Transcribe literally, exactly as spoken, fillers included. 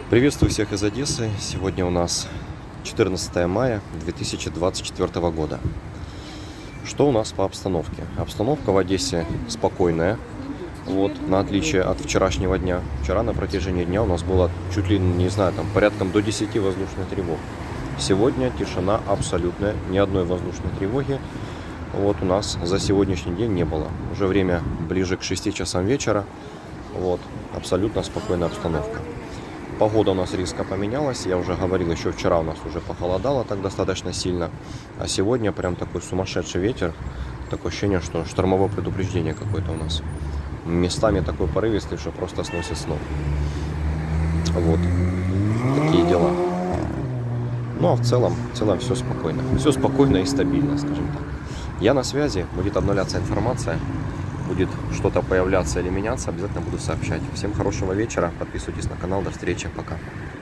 Приветствую всех из Одессы. Сегодня у нас четырнадцатое мая две тысячи двадцать четвёртого года. Что у нас по обстановке? Обстановка в Одессе спокойная, вот, на отличие от вчерашнего дня. Вчера на протяжении дня у нас было чуть ли, не знаю, там порядком до десяти воздушных тревог. Сегодня тишина абсолютная, ни одной воздушной тревоги вот у нас за сегодняшний день не было. Уже время ближе к шести часам вечера, вот, абсолютно спокойная обстановка. Погода у нас резко поменялась, я уже говорил, еще вчера у нас уже похолодало так достаточно сильно, а сегодня прям такой сумасшедший ветер, такое ощущение, что штормовое предупреждение какое-то у нас. Местами такой порывистый, что просто сносит с ног. Вот, такие дела. Ну а в целом, в целом все спокойно, все спокойно и стабильно, скажем так. Я на связи, будет обновляться информация. Будет что-то появляться или меняться, обязательно буду сообщать. Всем хорошего вечера, подписывайтесь на канал, до встречи, пока.